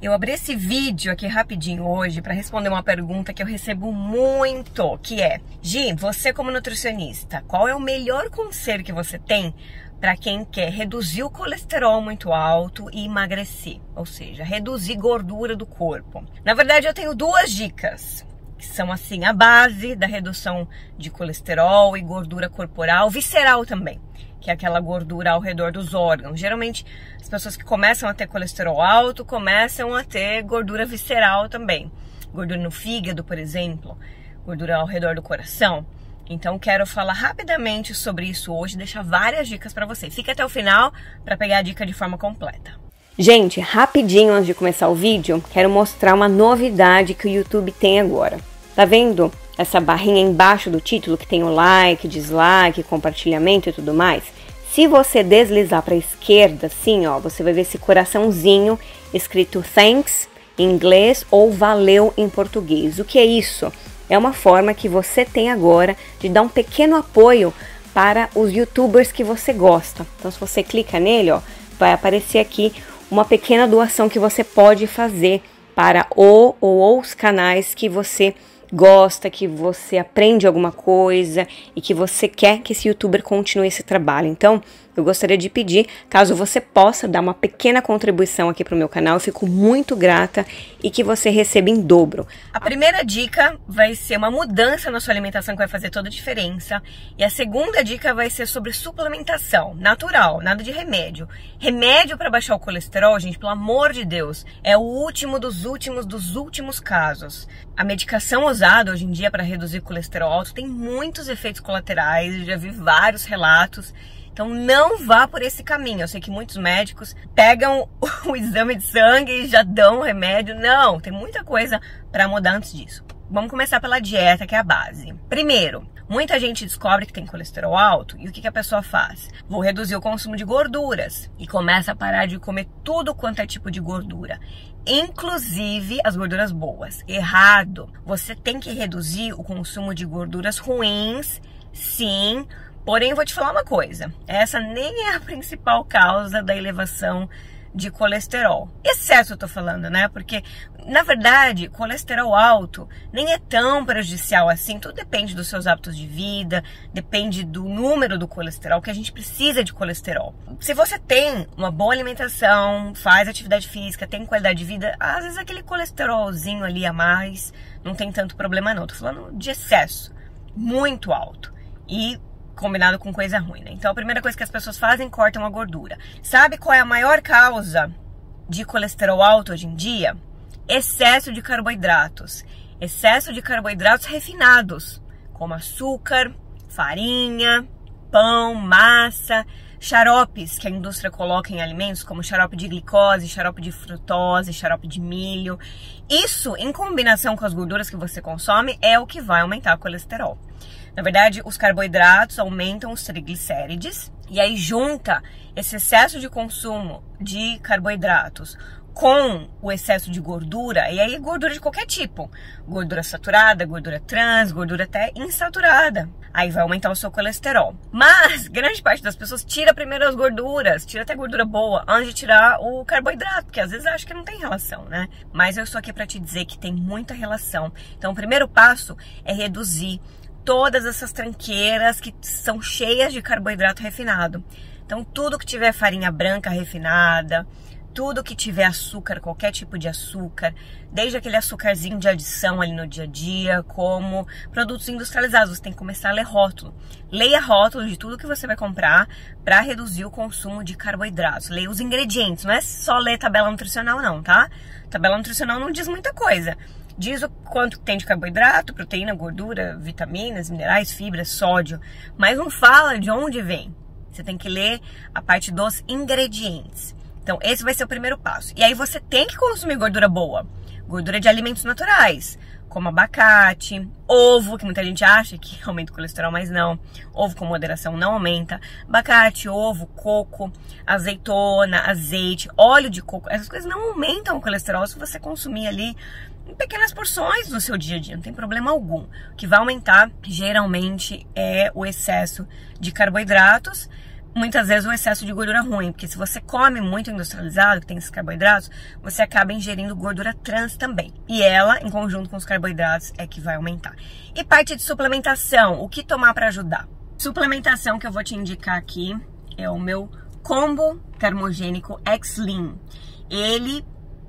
Eu abri esse vídeo aqui rapidinho hoje para responder uma pergunta que eu recebo muito, que é: Gi, você como nutricionista, qual é o melhor conselho que você tem para quem quer reduzir o colesterol muito alto e emagrecer? Ou seja, reduzir gordura do corpo. Na verdade, eu tenho duas dicas, que são assim, a base da redução de colesterol e gordura corporal, visceral também, que é aquela gordura ao redor dos órgãos. Geralmente, as pessoas que começam a ter colesterol alto, começam a ter gordura visceral também. Gordura no fígado, por exemplo, gordura ao redor do coração. Então, quero falar rapidamente sobre isso hoje, deixar várias dicas para você. Fica até o final para pegar a dica de forma completa. Gente, rapidinho antes de começar o vídeo, quero mostrar uma novidade que o YouTube tem agora. Tá vendo essa barrinha embaixo do título que tem o like, dislike, compartilhamento e tudo mais? Se você deslizar para a esquerda, assim, ó, você vai ver esse coraçãozinho escrito thanks em inglês ou valeu em português. O que é isso? É uma forma que você tem agora de dar um pequeno apoio para os YouTubers que você gosta. Então, se você clica nele, ó, vai aparecer aqui uma pequena doação que você pode fazer para o ou os canais que você gosta, que você aprende alguma coisa e que você quer que esse youtuber continue esse trabalho. Então, eu gostaria de pedir, caso você possa dar uma pequena contribuição aqui para o meu canal, eu fico muito grata e que você receba em dobro. A primeira dica vai ser uma mudança na sua alimentação que vai fazer toda a diferença. E a segunda dica vai ser sobre suplementação natural, nada de remédio. Remédio para baixar o colesterol, gente, pelo amor de Deus, é o último dos últimos casos. A medicação usada hoje em dia para reduzir colesterol alto tem muitos efeitos colaterais, eu já vi vários relatos. Então não vá por esse caminho. Eu sei que muitos médicos pegam o exame de sangue e já dão o remédio. Não, tem muita coisa para mudar antes disso. Vamos começar pela dieta, que é a base. Primeiro, muita gente descobre que tem colesterol alto e o que a pessoa faz? Vou reduzir o consumo de gorduras e começa a parar de comer tudo quanto é tipo de gordura, inclusive as gorduras boas. Errado! Você tem que reduzir o consumo de gorduras ruins, sim. Porém, eu vou te falar uma coisa, essa nem é a principal causa da elevação de colesterol. Excesso eu tô falando, né? Porque, na verdade, colesterol alto nem é tão prejudicial assim. Tudo depende dos seus hábitos de vida, depende do número do colesterol, que a gente precisa de colesterol. Se você tem uma boa alimentação, faz atividade física, tem qualidade de vida, às vezes aquele colesterolzinho ali a mais não tem tanto problema não. Tô falando de excesso, muito alto. E combinado com coisa ruim, né? Então a primeira coisa que as pessoas fazem, cortam a gordura. Sabe qual é a maior causa de colesterol alto hoje em dia? Excesso de carboidratos. Excesso de carboidratos refinados, como açúcar, farinha, pão, massa, xaropes que a indústria coloca em alimentos, como xarope de glicose, xarope de frutose, xarope de milho. Isso, em combinação com as gorduras que você consome, é o que vai aumentar o colesterol. Na verdade, os carboidratos aumentam os triglicérides e aí junta esse excesso de consumo de carboidratos com o excesso de gordura, e aí gordura de qualquer tipo, gordura saturada, gordura trans, gordura até insaturada, aí vai aumentar o seu colesterol. Mas grande parte das pessoas tira primeiro as gorduras, tira até gordura boa, antes de tirar o carboidrato, porque às vezes acha que não tem relação, né? Mas eu estou aqui para te dizer que tem muita relação. Então o primeiro passo é reduzir todas essas tranqueiras que são cheias de carboidrato refinado. Então tudo que tiver farinha branca refinada, tudo que tiver açúcar, qualquer tipo de açúcar, desde aquele açúcarzinho de adição ali no dia a dia, como produtos industrializados, você tem que começar a ler rótulo. Leia rótulo de tudo que você vai comprar para reduzir o consumo de carboidratos. Leia os ingredientes, não é só ler tabela nutricional não, tá? Tabela nutricional não diz muita coisa. Diz o quanto tem de carboidrato, proteína, gordura, vitaminas, minerais, fibras, sódio, mas não fala de onde vem. Você tem que ler a parte dos ingredientes. Então, esse vai ser o primeiro passo. E aí você tem que consumir gordura boa. Gordura de alimentos naturais, como abacate, ovo, que muita gente acha que aumenta o colesterol, mas não. Ovo com moderação não aumenta. Abacate, ovo, coco, azeitona, azeite, óleo de coco. Essas coisas não aumentam o colesterol se você consumir ali em pequenas porções no seu dia a dia, não tem problema algum. O que vai aumentar, geralmente, é o excesso de carboidratos, muitas vezes o excesso de gordura ruim, porque se você come muito industrializado, que tem esses carboidratos, você acaba ingerindo gordura trans também. E ela, em conjunto com os carboidratos, é que vai aumentar. E parte de suplementação, o que tomar para ajudar? Suplementação que eu vou te indicar aqui é o meu combo termogênico X-Lean. Ele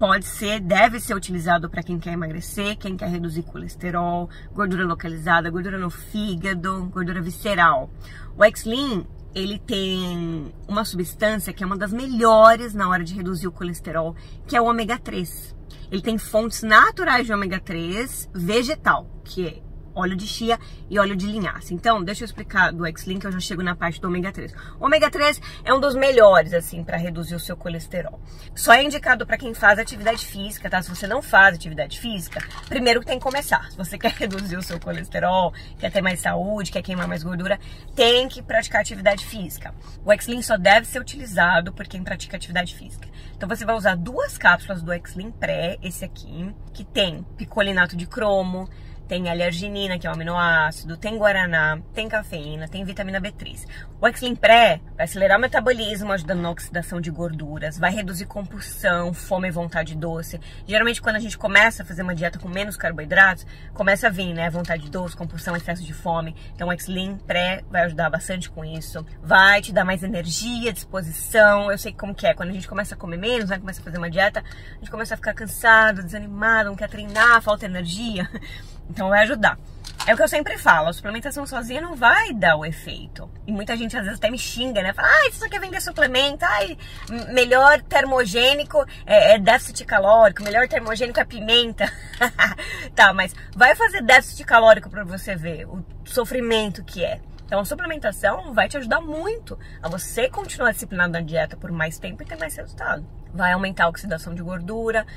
deve ser utilizado para quem quer emagrecer, quem quer reduzir colesterol, gordura localizada, gordura no fígado, gordura visceral. O X-Lean, ele tem uma substância que é uma das melhores na hora de reduzir o colesterol, que é o ômega 3. Ele tem fontes naturais de ômega 3 vegetal, que é óleo de chia e óleo de linhaça. Então, deixa eu explicar do X-Lean, que eu já chego na parte do ômega 3. O ômega 3 é um dos melhores, assim, para reduzir o seu colesterol. Só é indicado para quem faz atividade física, tá? Se você não faz atividade física, primeiro tem que começar. Se você quer reduzir o seu colesterol, quer ter mais saúde, quer queimar mais gordura, tem que praticar atividade física. O X-Lean só deve ser utilizado por quem pratica atividade física. Então, você vai usar 2 cápsulas do X-Lean Pré, esse aqui, que tem picolinato de cromo, tem L-arginina, que é um aminoácido, tem guaraná, tem cafeína, tem vitamina B3. O X-Lean Pré vai acelerar o metabolismo, ajudando na oxidação de gorduras, vai reduzir compulsão, fome e vontade doce. Geralmente, quando a gente começa a fazer uma dieta com menos carboidratos, começa a vir, né, vontade doce, compulsão, excesso de fome. Então, o X-Lean Pré vai ajudar bastante com isso. Vai te dar mais energia, disposição. Eu sei como que é, quando a gente começa a comer menos, né, começa a fazer uma dieta, a gente começa a ficar cansado, desanimado, não quer treinar, falta energia. Então vai ajudar. É o que eu sempre falo, a suplementação sozinha não vai dar o efeito. E muita gente às vezes até me xinga, né? Fala, você só quer vender suplemento, melhor termogênico é déficit calórico, melhor termogênico é pimenta. Tá, mas vai fazer déficit calórico pra você ver o sofrimento que é. Então a suplementação vai te ajudar muito a você continuar disciplinado na dieta por mais tempo e ter mais resultado. Vai aumentar a oxidação de gordura,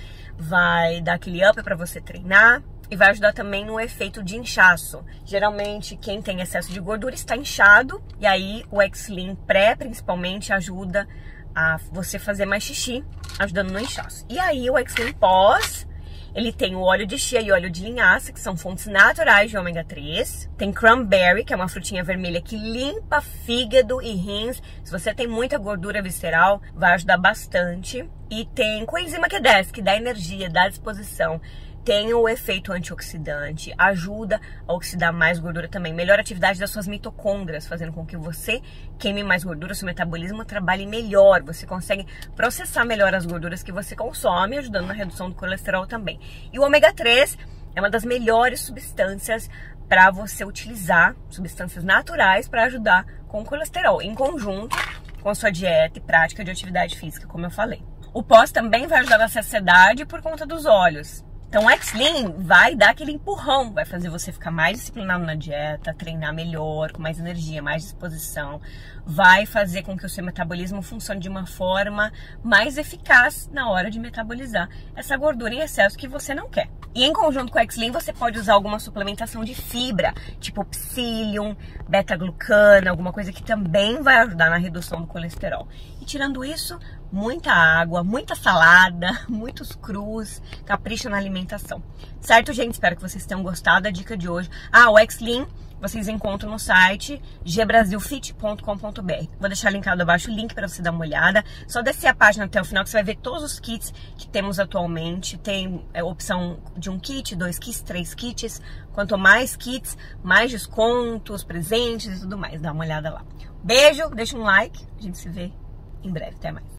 vai dar aquele up pra você treinar. E vai ajudar também no efeito de inchaço. Geralmente, quem tem excesso de gordura está inchado. E aí, o X-Lean Pré, principalmente, ajuda a você fazer mais xixi, ajudando no inchaço. E aí, o X-Lean Pós, ele tem o óleo de chia e óleo de linhaça, que são fontes naturais de ômega 3. Tem cranberry, que é uma frutinha vermelha que limpa fígado e rins. Se você tem muita gordura visceral, vai ajudar bastante. E tem coenzima Q10, que dá energia, dá disposição. Tem o efeito antioxidante, ajuda a oxidar mais gordura também, melhora a atividade das suas mitocôndrias, fazendo com que você queime mais gordura, seu metabolismo trabalhe melhor, você consegue processar melhor as gorduras que você consome, ajudando na redução do colesterol também. E o ômega 3 é uma das melhores substâncias para você utilizar, substâncias naturais para ajudar com o colesterol, em conjunto com a sua dieta e prática de atividade física, como eu falei. O pós também vai ajudar na saciedade por conta dos óleos. Então o X-Lean vai dar aquele empurrão, vai fazer você ficar mais disciplinado na dieta, treinar melhor, com mais energia, mais disposição. Vai fazer com que o seu metabolismo funcione de uma forma mais eficaz na hora de metabolizar essa gordura em excesso que você não quer. E em conjunto com o X-Lean você pode usar alguma suplementação de fibra, tipo psyllium, beta-glucana, alguma coisa que também vai ajudar na redução do colesterol. E tirando isso, muita água, muita salada, muitos crus, capricha na alimentação. Certo, gente? Espero que vocês tenham gostado da dica de hoje. O X-Lean vocês encontram no site gbrasilfit.com.br. Vou deixar linkado abaixo o link para você dar uma olhada. Só descer a página até o final que você vai ver todos os kits que temos atualmente. Tem a opção de 1 kit, 2 kits, 3 kits. Quanto mais kits, mais descontos, presentes e tudo mais. Dá uma olhada lá. Beijo, deixa um like. A gente se vê em breve. Até mais.